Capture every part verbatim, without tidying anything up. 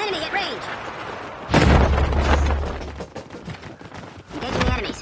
Enemy at range. Engaging the enemies.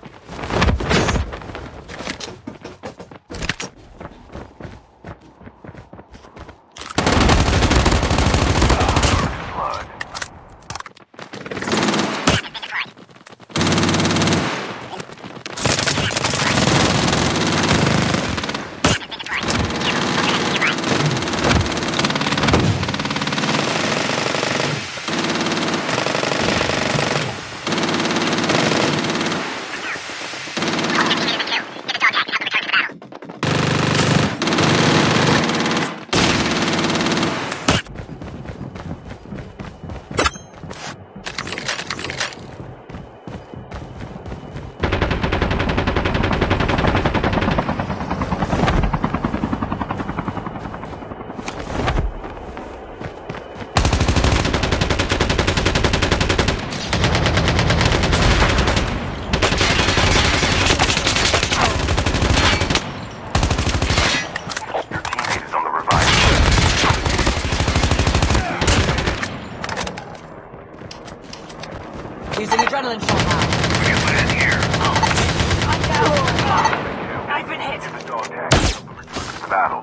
Using adrenaline shot now. Get in here. I'm down. I've been hit. The dog tag. The battle.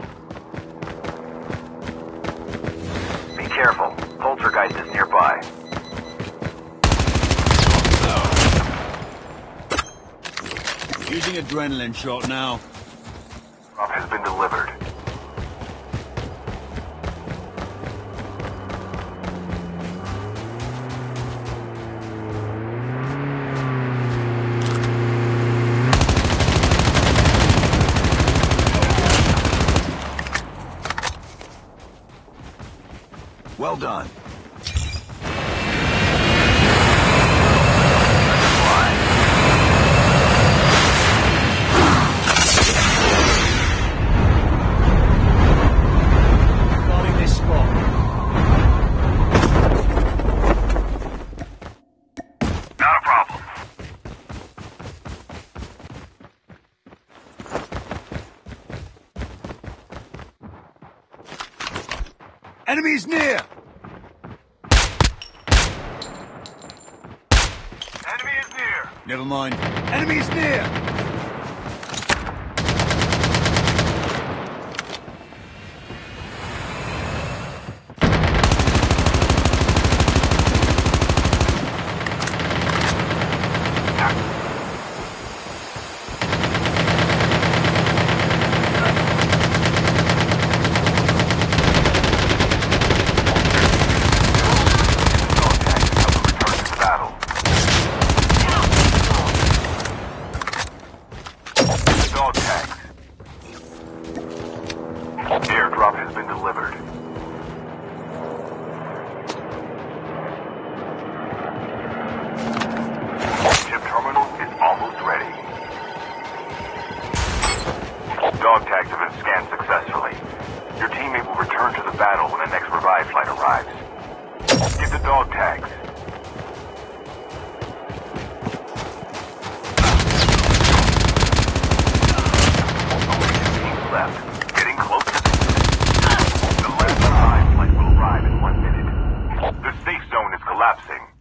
Be careful. Poltergeist is nearby. Using adrenaline shot now. Drop has been delivered. Well done. Guarding this spot. Not a problem. Enemies near! Enemy is near. Never mind. Enemies near! Airdrop has been delivered. Chip terminal is almost ready. Dog tags have been scanned successfully. Your teammate will return to the battle when the next revive flight arrives. Get the dog tags. Only two teams left. Getting close to the last revive flight will arrive in one minute. The safe zone is collapsing.